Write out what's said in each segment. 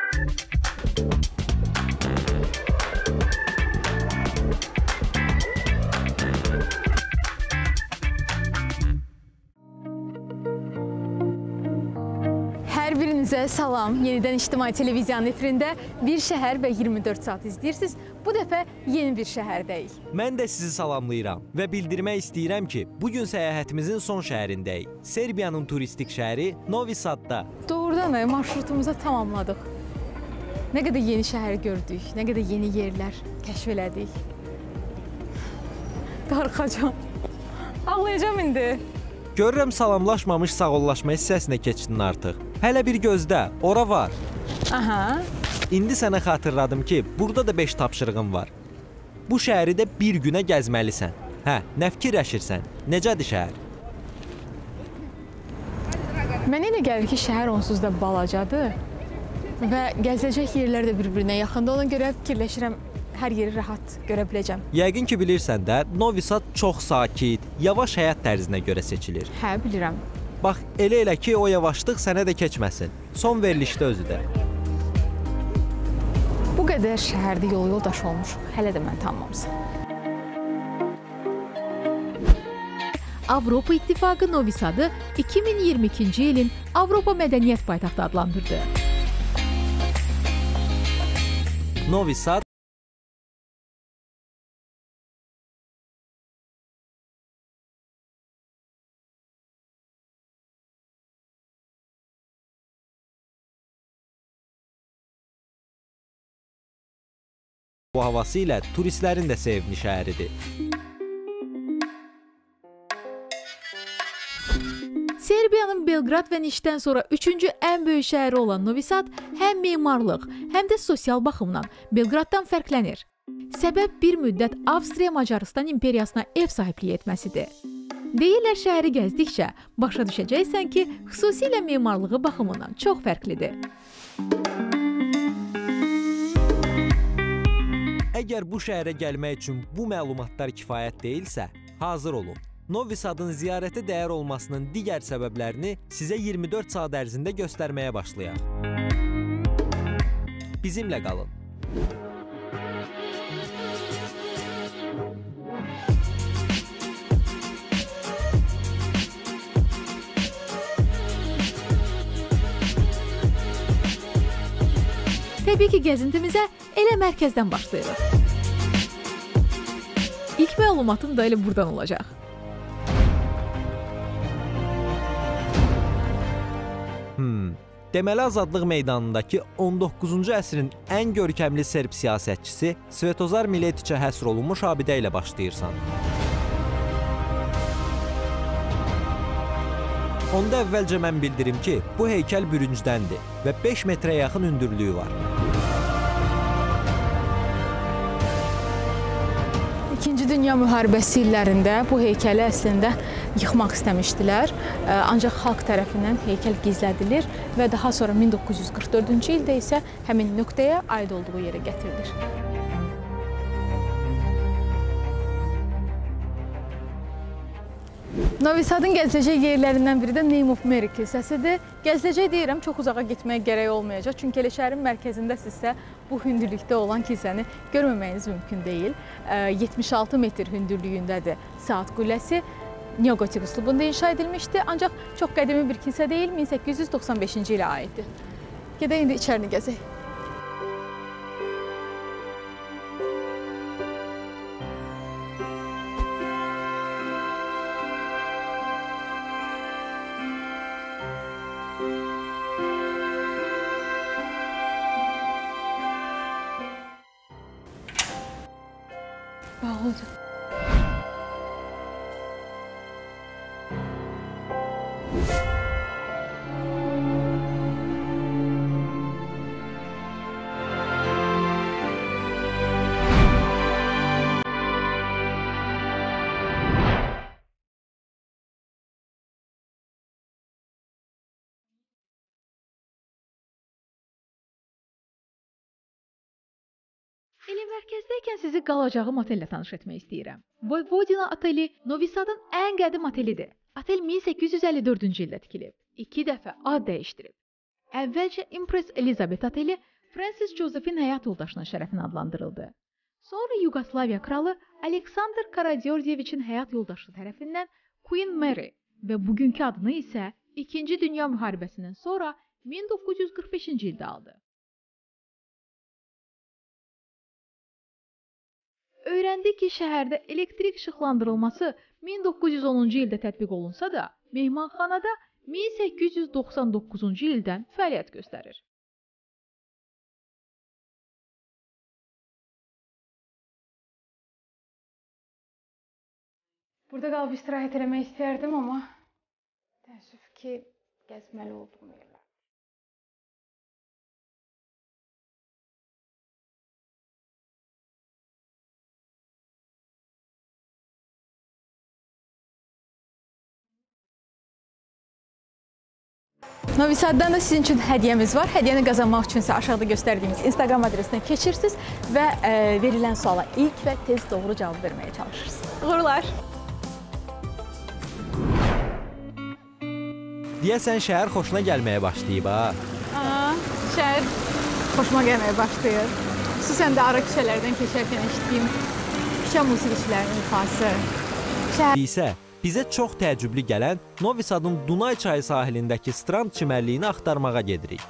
Hər birinizə salam. Yenidən İctimai Televiziyanın efirində Bir Şəhər və 24 saat izləyirsiniz. Bu dəfə yeni bir şəhərdəyik. Mən də sizi salamlayıram və bildirmək istəyirəm ki, bugün səyahətimizin son şəhərindəyik. Serbiyanın turistik şəhəri Novi Sadda. Doğrudan da marşrutumuzu tamamladıq. Nə qədər yeni şəhər gördük, nə qədər yeni yerlər kəşf elədik. Darıxacam. Ağlayacam indi. Görürəm salamlaşmamış sağollaşma hissəsinə keçdin artıq. Hələ bir gözdə, ora var. Aha. İndi sənə xatırladım ki, burada da 5 tapşırığım var. Bu şəhəri də bir günə gəzməlisən. Hə, nə fikirləşirsən? Necədir şəhər? Mənə elə gəlir ki, şəhər onsuz da balacadır və gəzəcək yerlər də bir-birinə yaxında. Ona görə fikirləşirəm, hər yeri rahat görə biləcəm. Yəqin ki, bilirsən də, Novi Sad çox sakit, yavaş həyat tərzinə görə seçilir. Hə, bilirəm. Bax, elə ki, o yavaşlıq sənə də keçməsin. Son verilişdə özü də. Bu qədər şəhərdə yoldaş olmuşuq, hələ də mən tanımamısan. Avropa İttifaqı Novi Sadı 2022-ci ilin Avropa Mədəniyyət Paytaxtı adlandırdı. Novi Sad bu havası ilə turistlərin də sevimli şəhəridir. Serbiyanın Belqrad və Nişdən sonra 3-cü ən böyük şəhəri olan Novi Sad həm memarlıq, həm də sosial baxımdan Belqraddan fərqlənir. Səbəb bir müddət Avstriya-Macarıstan imperiyasına ev sahibliyi etməsidir. Deyirlər şəhəri gəzdikcə başa düşəcəksən ki, xüsusilə memarlığı baxımından çox fərqlidir. Əgər bu şəhərə gəlmək üçün bu məlumatlar kifayət deyilsə, hazır olun. Novi Sadın ziyarətə dəyər olmasının digər səbəblərini sizə 24 saat ərzində göstərməyə başlayaq. Bizimlə qalın. Təbii ki, gəzintimizə elə mərkəzdən başlayırıq. İlk məlumatım da elə buradan olacaq. Deməli, Azadlıq meydanındakı 19-cu əsrin ən görkəmli serb siyasətçisi Svetozar Miletiçə həsr olunmuş abidə ilə başlayırsan. Onda əvvəlcə mən bildirim ki, bu heykəl bürüncdəndir və 5 metrə yaxın hündürlüyü var. İkinci Dünya müharibəsi illərində bu heykəli əslində yıxmaq istəmişdilər. Ancaq xalq tərəfindən heykəl gizlədilir və daha sonra 1944-cü ildə isə həmin nöqtəyə aid olduğu yerə gətirilir. Novi Sadın gəziləcək yerlərindən biri də Name of Mary kilsəsidir. Gəziləcək deyirəm, çox uzağa getməyə gərək olmayacaq. Çünki elə şəhərin mərkəzindəsinizsə, bu hündürlükdə olan kilsəni görməməyiniz mümkün deyil. 76 metr hündürlüyündədir saat qülləsi. Neogotik üslubunda inşa edilmişdi, ancaq çox qədimi bir kilsə deyil, 1895-ci ilə aiddir. Gedək indi içərini gəzək. Bağlıdır. Elə mərkəzdəykən sizi qalacağım otellə tanış etmək istəyirəm. Vojvodina oteli Novi Sadın ən qədim otelidir. Otel 1854-cü ildə tikilib. 2 dəfə ad dəyişdirib. Əvvəlcə Impress Elizabeth oteli, Fransis Josefin həyat yoldaşının şərəfinə adlandırıldı. Sonra Yugoslaviya kralı Aleksandr Karađorđeviçin həyat yoldaşı tərəfindən Queen Mary və bugünkü adını isə 2-ci Dünya müharibəsindən sonra 1945-ci ildə aldı. Öyrəndik ki, şəhərdə elektrik işıqlandırılması 1910-cu ildə tətbiq olunsa da, mehmanxanada 1899-cu ildən fəaliyyət göstərir. Burada qalıb istirahət eləmək istərdim, amma təəssüf ki, gəzməli olduğum yerlər. Novi Saddan da sizin üçün hədiyyəmiz var. Hədiyyəni qazanmaq üçün isə aşağıda göstərdiyimiz Instagram adresinə keçirsiniz və verilən suala ilk və tez doğru cavab verməyə çalışırsınız. Uğurlar! Deyəsən şəhər xoşuna gəlməyə başlayıb ha? Şəhər xoşuma gəlməyə başlayır. Xüsusən də ara küçələrdən keçərkən eşitdiyim küçə musiqiçilərinin ifası. İsə bizə çox təəccüblü gələn Novi Sadın Dunay çayı sahilindəki strand çimərliyini axtarmağa gedirik.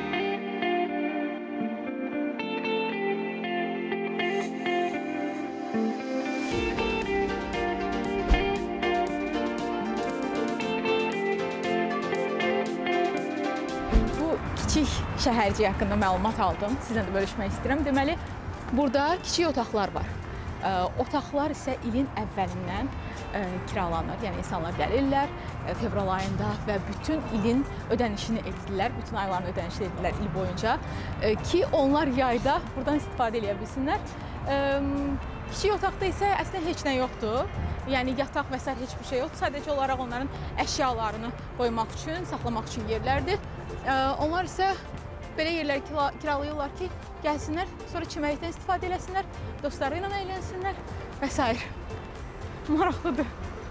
Kiçik şəhərcik haqqında məlumat aldım. Sizlə də bölüşmək istəyirəm. Deməli, burada kiçik otaqlar var. Otaqlar isə ilin əvvəlindən kiralanır. Yəni, insanlar gəlirlər fevral ayında və bütün ilin ödənişini edirlər. Bütün ayların ödənişini edirlər il boyunca ki, onlar yayda buradan istifadə edə bilsinlər. Kiçik otaqda isə əslində heç nə yoxdur. Yəni, yataq və s. heç bir şey yoxdur. Sadəcə olaraq onların əşyalarını qoymaq üçün, saxlamaq üçün yerlərdir. Onlar isə belə yerləri kiralayırlar ki, gəlsinlər, sonra çimərlikdən istifadə eləsinlər, dostları ilə əylənsinlər və s. Maraqlıdır.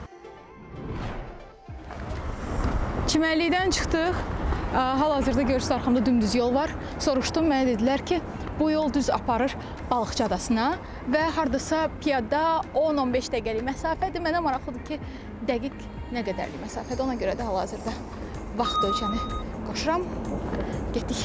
Çimərlikdən çıxdıq. Hal-hazırda görürsünüz, arxamda dümdüz yol var. Soruşdum, mənə dedilər ki, bu yol düz aparır Balıqçı adasına və hardasa piyada 10-15 dəqiqəlik məsafədir. Mənə maraqlıdır ki, dəqiq nə qədərlik məsafədir. Ona görə də hal-hazırda vaxt ölçəni qoşuram. Getdik.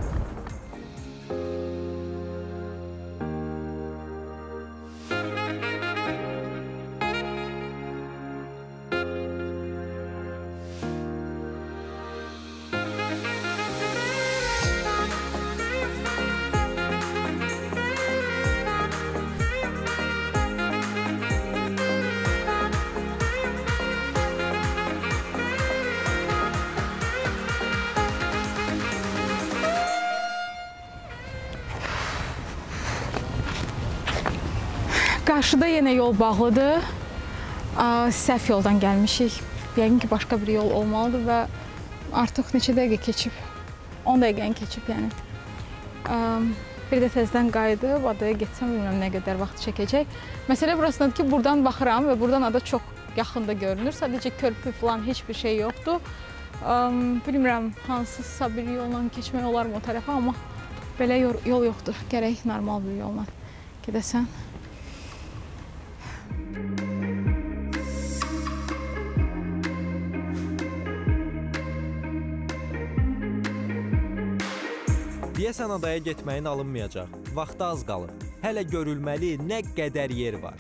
Qarşıda yenə yol bağlıdır. Səhv yoldan gəlmişik. Yəqin ki, başqa bir yol olmalıdır və artıq neçə dəqiqə keçib? 10 dəqiqəni keçib, yəni. Bir də təzədən qayıdıb, adaya getsəm, bilmirəm nə qədər vaxt çəkəcək. Məsələ burasındadır ki, buradan baxıram və buradan ada çox yaxında görünür. Sadəcə körpü falan heç bir şey yoxdur. Bilmirəm, hansısa bir yolla keçmək olar mı o tərəfə, amma belə yol yoxdur. Gərək normal bir yolla gedəsən. Deyəsən adaya getməyin alınmayacaq. Vaxtı az qalır. Hələ görülməli nə qədər yer var.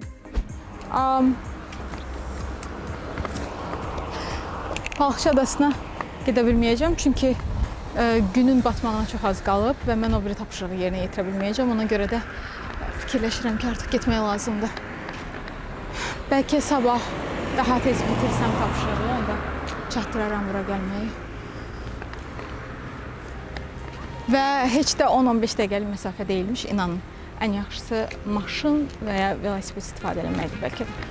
Balıqçı adasına gedə bilməyəcəm, çünki günün batmağına çox az qalıb və mən o biri tapşırığı yerinə yetirə bilməyəcəm. Ona görə də fikirləşirəm ki, artıq getmək lazımdır. Bəlkə sabah daha tez bitirsəm tapşırığı, onda çatdıraram bura gəlməyi. Və heç də 10-15 dəqiqəlik məsafə deyilmiş, inanın. Ən yaxşısı maşın və ya velosiped istifadə eləməkdir bəlkə də.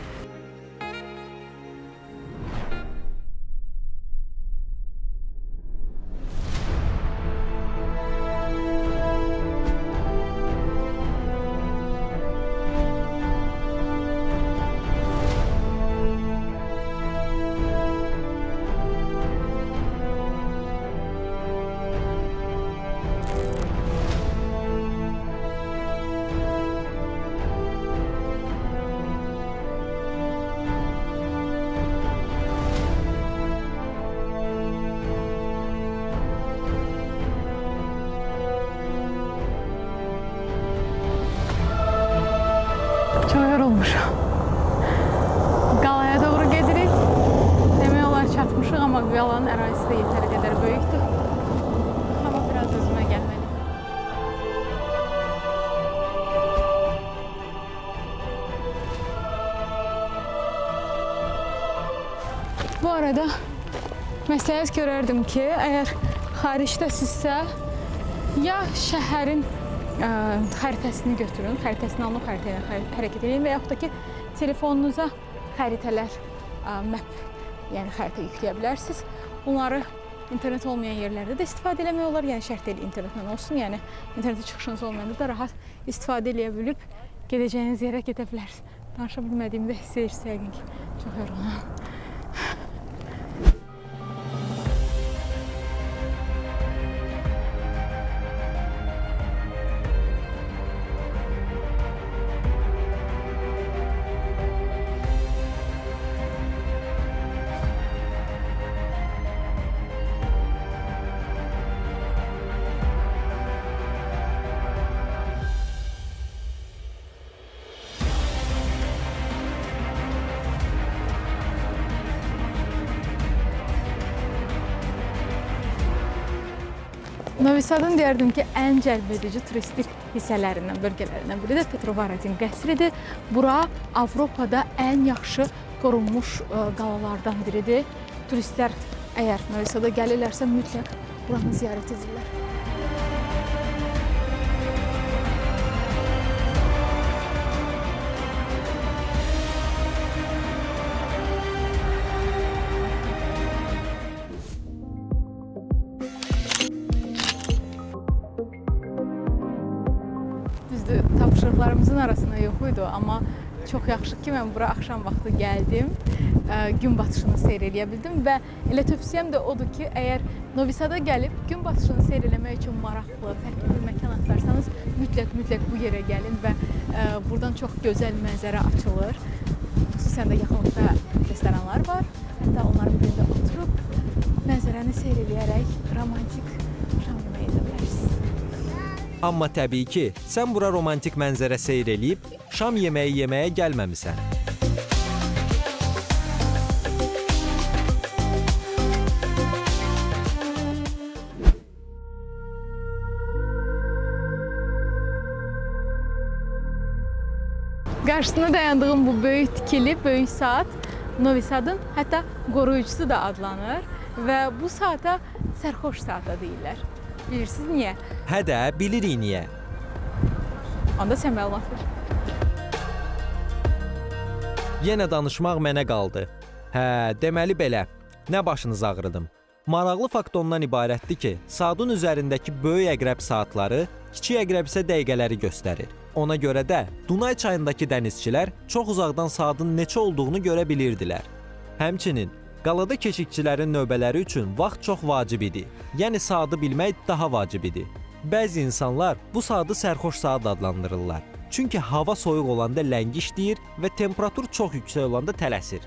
Çox yorulmuşam. Qalaya doğru gedirik. Demək olar çatmışıq, amma qalanın ərazisi də yetəri qədər böyükdür. Amma biraz özümə gəlməliyim. Bu arada məsləhət görərdim ki, əgər xaricdəsinizsə, ya şəhərin xəritəsini götürün, xəritəsini alıb xəritə ilə hərəkət edin və yaxud da ki, telefonunuza xəritələr, map, yəni xəritə yükləyə bilərsiniz. Bunları internet olmayan yerlərdə də istifadə eləmək olar, yəni şərt deyil internetlə olsun, yəni internetə çıxışınız olmayanda da rahat istifadə eləyə bilib gedəcəyiniz yerə gedə bilərsiniz. Danışa bilmədiyimi də hiss edirsə yəqin ki, çox yorulunam. Novi Sadın deyərdim ki, ən cəlbedici turistik hissələrindən, bölgələrindən biri də Petrovaradin qəsridir. Bura Avropada ən yaxşı qorunmuş qalalardan biridir. Turistlər əgər Novi Sada gəlirlərsə mütləq buranı ziyarət edirlər. Tapşırıqlarımızın arasında yox idi, amma çox yaxşı ki, mən bura axşam vaxtı gəldim, gün batışını seyr eləyə bildim və elə tövsiyəm də odur ki, əgər Novi Sada gəlib gün batışını seyr eləmək üçün maraqlı, fərqli bir məkan axtarsanız, mütləq bu yerə gəlin və buradan çox gözəl mənzərə açılır. Xüsusən də yaxınlıqda restoranlar var, hətta onların birində oturub mənzərəni seyr eləyərək romantik şam yeməyi edə bilərsiniz. Amma təbii ki, sən bura romantik mənzərə seyr eləyib, şam yeməyi yeməyə gəlməmisən. Qarşısında dayandığım bu böyük tikili, böyük saat Novi Sadın hətta qoruyucusu da adlanır və bu saata sərxoş saata deyirlər. Bilirsiniz niyə? Hə də, bilirik niyə. Onda sən məlumat ver. Yenə danışmaq mənə qaldı. Hə, deməli belə, nə başınız ağrıdım. Maraqlı fakt ondan ibarətdir ki, saatın üzərindəki böyük əqrəb saatları, kiçik əqrəb isə dəqiqələri göstərir. Ona görə də Dunay çayındakı dənizçilər çox uzaqdan saatın neçə olduğunu görə bilirdilər. Həmçinin, qalada keşikçilərin növbələri üçün vaxt çox vacib idi. Yəni saatı bilmək daha vacib idi. Bəzi insanlar bu saatı sərxoş saat adlandırırlar. Çünki hava soyuq olanda ləngi işləyir və temperatur çox yüksək olanda tələsir.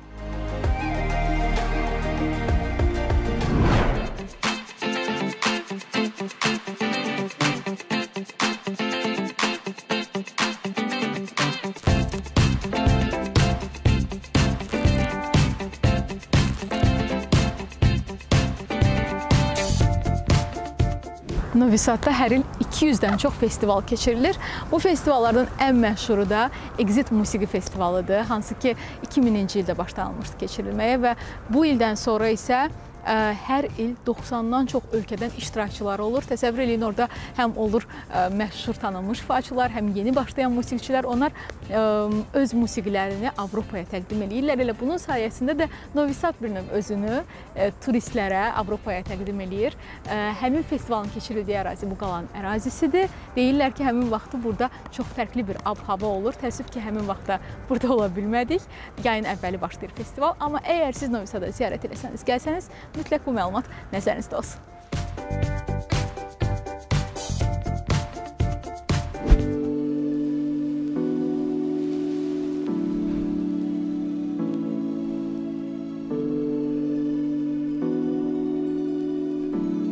Novi Sadda hər il 200-dən çox festival keçirilir. Bu festivallardan ən məşhuru da Exit Musiqi Festivalıdır, hansı ki 2000-ci ildə başlanılmışdı keçirilməyə və bu ildən sonra isə hər il 90-dan çox ölkədən iştirakçılar olur. Təsəvvür eləyin, orada həm olur məşhur tanınmış ifaçılar, həm yeni başlayan musiqiçilər. Onlar öz musiqilərini Avropaya təqdim edirlər. Elə bunun sayəsində də Novi Sad bir növ özünü turistlərə Avropaya təqdim edir. Həmin festivalın keçirildiyi ərazi bu qalanın ərazisidir. Deyirlər ki, həmin vaxtı burada çox fərqli bir ab-hava olur. Təəssüf ki, həmin vaxtda burada ola bilmədik. Yayın əvvəli başlayır festival. Amma əgər siz Novi Sada ziyarət eləsəniz, gəlsəniz, mütləq bu məlumat nəzərinizdə olsun.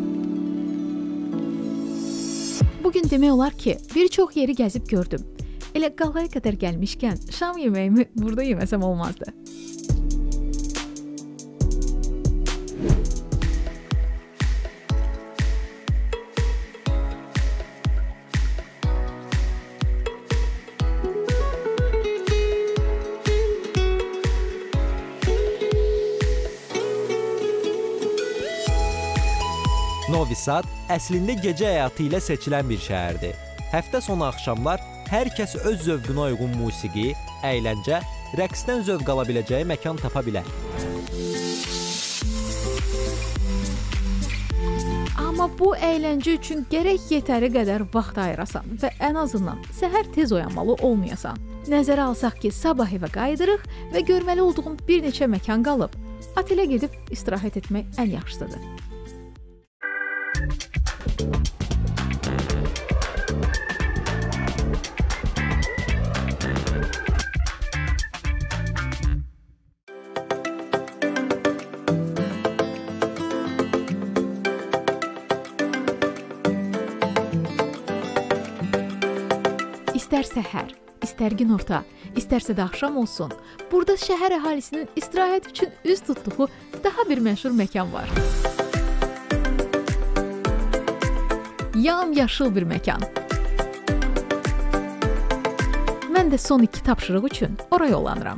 Bugün demək olar ki, bir çox yeri gəzib gördüm. Elə qalaya qədər gəlmişkən şam yeməyimi burada yeməsəm olmazdı. Novi Sad əslində gecə həyatı ilə seçilən bir şəhərdir. Həftə sonu axşamlar hər kəs öz zövqünə uyğun musiqi, əyləncə, rəqsdən zövq ala biləcəyi məkan tapa bilər. Amma bu əyləncə üçün gərək yetəri qədər vaxt ayırasan və ən azından səhər tez oyanmalı olmayasan. Nəzərə alsaq ki, sabah evə qayıdırıq və görməli olduğum bir neçə məkan qalıb, otelə gedib istirahət etmək ən yaxşısıdır. İstər səhər, istər günorta, istərsə də axşam olsun, burada şəhər əhalisinin istirahət üçün üz tutduğu daha bir məşhur məkan var. Yamyaşıl bir məkan. Mən də son 2 tapşırıq üçün ora yollanıram.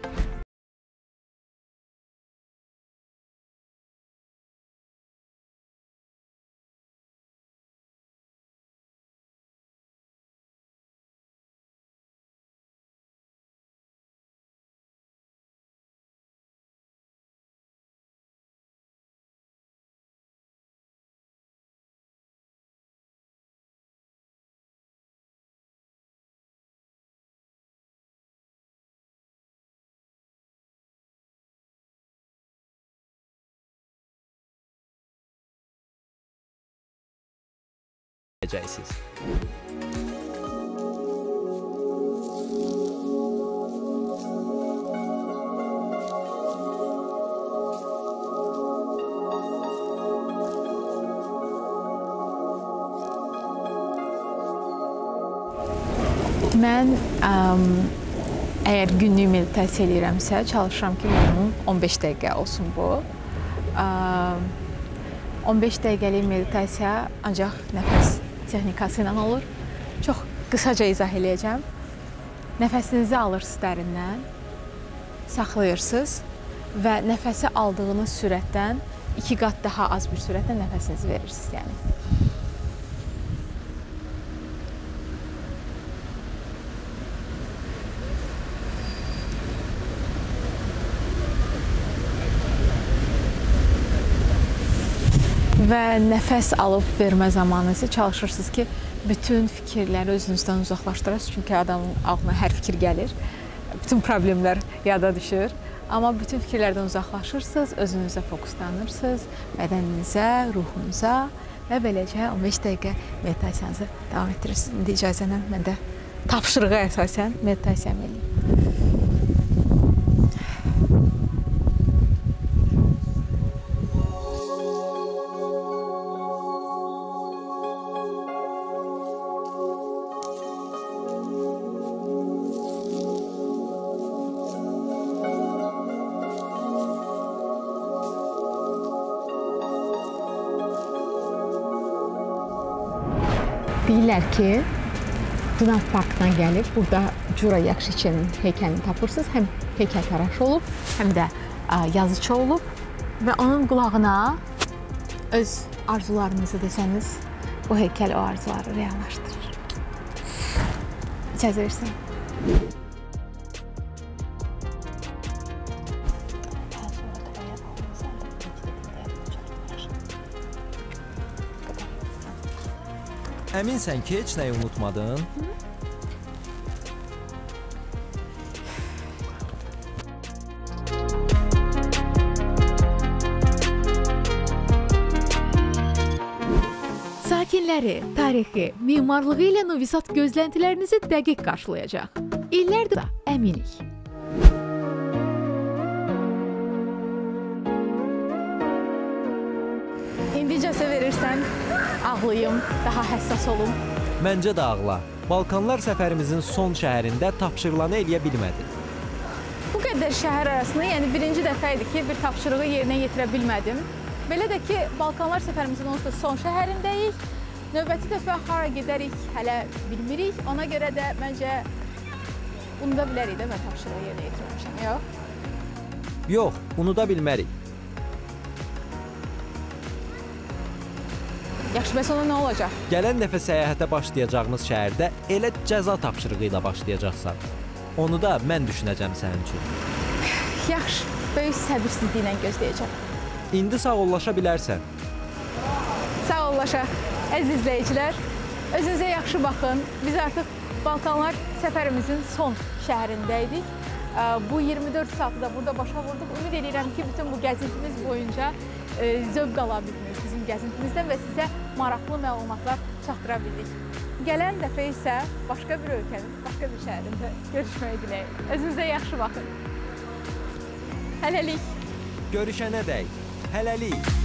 Edəcəksiniz. Mən əgər günlük meditasiya edirəmsə, çalışıram ki, minimum 15 dəqiqə olsun bu. 15 dəqiqəlik meditasiya ancaq nəfəs texnikası ilə olur. Çox qısaca izah eləyəcəm. Nəfəsinizi alırsınız dərindən, saxlayırsınız və nəfəsi aldığınız sürətdən 2 qat daha az bir sürətlə nəfəsinizi verirsiniz. Yəni. Və nəfəs alıb vermə zamanı isə çalışırsınız ki, bütün fikirləri özünüzdən uzaqlaşdırasınız. Çünki adamın ağlına hər fikir gəlir, bütün problemlər yada düşür. Amma bütün fikirlərdən uzaqlaşırsınız, özünüzə fokuslanırsınız, bədəninizə, ruhunuza və beləcə 15 dəqiqə meditasiyanızı davam etdirirsiniz. İndi icazənlə mən də tapşırığa əsasən meditasiyamı eləyim. Deyirlər ki, Duna Parkdan gəlib, burada Cura Yakşiçenin heykəlini tapırsınız. Həm heykəltaraş olub, həm də yazıçı olub və onun qulağına öz arzularınızı desəniz, bu heykəl o arzuları reallaşdırır. İcazə versin. Əminsən ki, heç nəyi unutmadın? Sakinləri, tarixi, memarlığı ilə Novi Sad gözləntilərinizi dəqiq qarşılayacaq. İllərdir də əminik. İndi icazə verirsən, ağlayım, daha həssas olum. Məncə də ağla. Balkanlar səfərimizin son şəhərində tapşırılanı eləyə bilmədik. Bu qədər şəhər arasında, yəni birinci dəfə idi ki, bir tapşırığı yerinə yetirə bilmədim. Belə də ki, Balkanlar səfərimizin onsuz da son şəhərindəyik. Növbəti dəfə hara gedərik hələ bilmirik. Ona görə də məncə unuda bilərik də mən tapşırığı yerinə yetirməmişəm, yox? Yox, unuda bilmərik. Yaxşı, bəs ona nə olacaq? Gələn dəfə səyahətə başlayacağımız şəhərdə elə cəza tapşırığı ilə başlayacaqsan. Onu da mən düşünəcəm sənin üçün. Yaxşı, böyük səbirsizliklə gözləyəcəm. İndi sağollaşa bilərsən. Sağollaşa, əziz izləyicilər. Özünüzə yaxşı baxın. Biz artıq Balkanlar səfərimizin son şəhərindəydik. Bu 24 saatı da burada başa vurduq. Ümid edirəm ki, bütün bu gəzintimiz boyunca zövq ala bildiniz bizim gəzintimizdən və sizə maraqlı məlumatlar çatdıra bildik. Gələn dəfə isə başqa bir ölkənin, başqa bir şəhərində görüşməyə diləyik. Özünüzə yaxşı baxın. Hələlik. Görüşənədək. Hələlik.